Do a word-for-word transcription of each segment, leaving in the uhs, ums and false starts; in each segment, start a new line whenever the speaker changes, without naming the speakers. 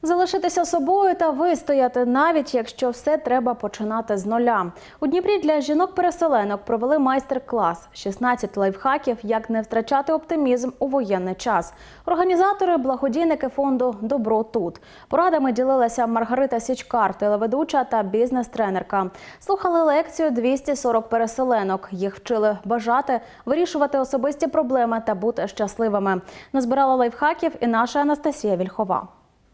Залишитися собою та вистояти, навіть якщо все треба починати з нуля. У Дніпрі для жінок-переселенок провели майстер-клас. шістнадцять лайфхаків, як не втрачати оптимізм у воєнний час. Організатори – благодійники фонду «Добро тут». Порадами ділилася Маргарита Січкар, телеведуча та бізнес-тренерка. Слухали лекцію двісті сорок переселенок. Їх вчили бажати, вирішувати особисті проблеми та бути щасливими. Назбирала лайфхаків і наша Анастасія Вільхова.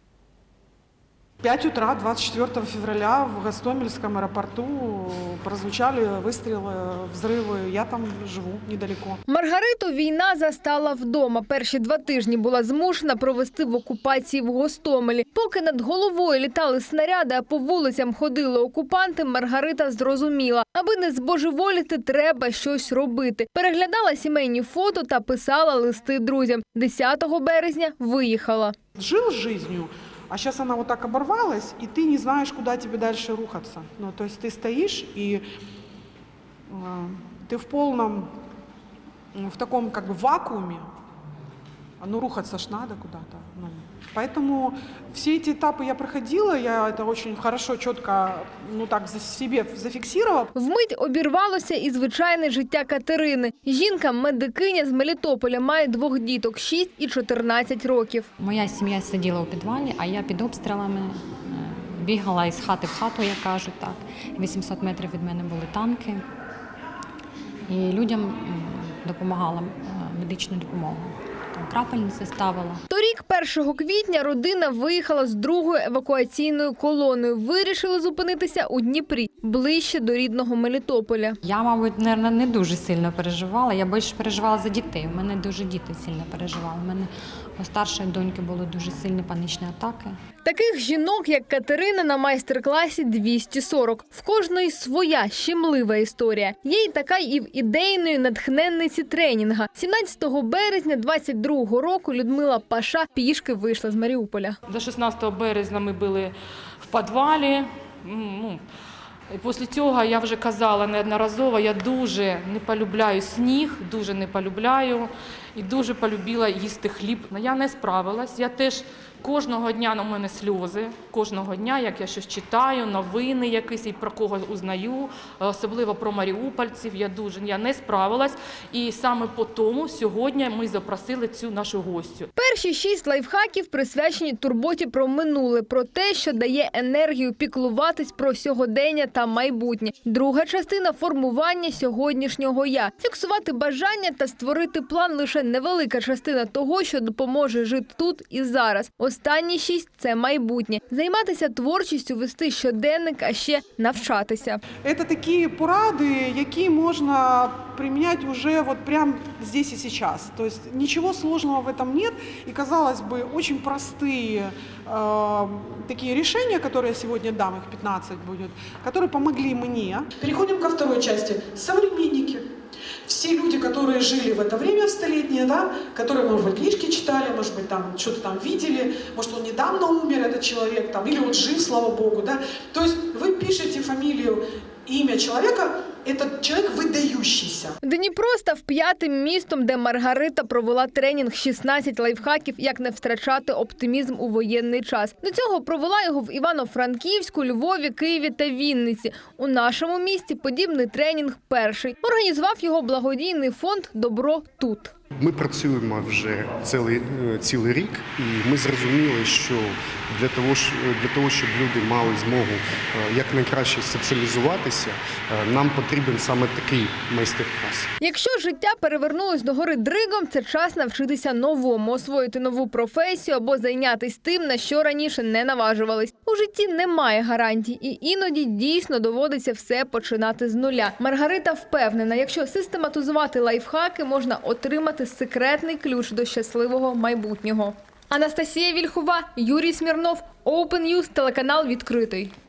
пять утра двадцать четвёртого февраля в Гостомельском аэропорту прозвучали выстрелы, взрывы. Я там живу недалеко.
Маргариту війна застала вдома. Перші два тижні була змушена провести в окупації в Гостомелі. Поки над головою літали снаряди, а по вулицям ходили окупанти, Маргарита зрозуміла, аби не збожеволіти, треба щось робити. Переглядала сімейні фото та писала листи друзям. десятого березня виїхала.
Жил жизнью. А сейчас она вот так оборвалась, и ты не знаешь, куда тебе дальше рухаться. Ну, то есть ты стоишь, и э, ты в полном, в таком как бы вакууме. Ну, рухаться ж надо куда-то. Ну, поэтому все эти этапы я проходила, я это очень хорошо, четко, ну так, за себе зафіксувала.
Вмить обірвалося і звичайне життя Катерини. Жінка-медикиня з Мелітополя, має двох діток – шість і чотирнадцять років.
Моя сім'я сиділа у підвалі, а я під обстрілами бігала із хати в хату, як кажуть так. вісімсот метрів від мене були танки. І людям допомагала медичну допомогу. Крапельниці ставила.
Торік, першого квітня, родина виїхала з другою евакуаційною колоною. Вирішили зупинитися у Дніпрі, ближче до рідного Мелітополя.
Я, мабуть, не дуже сильно переживала. Я більше переживала за дітей. У мене дуже діти сильно переживали. У мене у старшої доньки були дуже сильні панічні атаки.
Таких жінок, як Катерина, на майстер-класі двісті сорок. В кожної своя щемлива історія. Є й така і в ідейної натхненниці тренінга. сімнадцятого березня двадцять другого року Людмила Паша пішки вийшла з Маріуполя.
До шістнадцятого березня ми були в підвалі. Ну, і після цього я вже казала неодноразово, я дуже не полюбляю сніг, дуже не полюбляю і дуже полюбила їсти хліб. Я не справилась, я теж кожного дня на мене сльози, кожного дня, як я щось читаю, новини якісь і про когось узнаю, особливо про маріупольців, я дуже я не справилась. І саме по тому сьогодні ми запросили цю нашу гостю.
Перші шість лайфхаків присвячені турботі про минуле, про те, що дає енергію піклуватись про сьогодення та майбутнє. Друга частина – формування сьогоднішнього «я». Фіксувати бажання та створити план – лише невелика частина того, що допоможе жити тут і зараз. Останні шість – це майбутнє. Займатися творчістю, вести щоденник, а ще навчатися.
Це такі поради, які можна применять уже вот прямо здесь и сейчас. То есть ничего сложного в этом нет. И, казалось бы, очень простые э, такие решения, которые я сегодня дам, их пятнадцать будет, которые помогли мне. Переходим ко второй части. Современники. Все люди, которые жили в это время в столетнее, да, которые, может быть, книжки читали, может быть, там что-то там видели, может, он недавно умер, этот человек, там, или он жив, слава Богу, да. То есть вы пишете фамилию, имя человека, этот человек видающийся.
Дніпро став п'ятим містом, де Маргарита провела тренінг шістнадцять лайфхаків, як не втрачати оптимізм у воєнний час. До цього провела його в Івано-Франківську, Львові, Києві та Вінниці. У нашому місті подібний тренінг перший. Організував його благодійний фонд «Добро тут».
Ми працюємо вже цілий, цілий рік, і ми зрозуміли, що для того, для того, щоб люди мали змогу якнайкраще соціалізуватися, нам потрібен саме такий майстер-клас.
Якщо життя перевернулось догори дригом, це час навчитися новому, освоїти нову професію або зайнятися тим, на що раніше не наважувались. У житті немає гарантій, і іноді дійсно доводиться все починати з нуля. Маргарита впевнена, якщо систематизувати лайфхаки, можна отримати секретний ключ до щасливого майбутнього. Анастасія Вільхова, Юрій Смірнов, Open News, телеканал «Відкритий».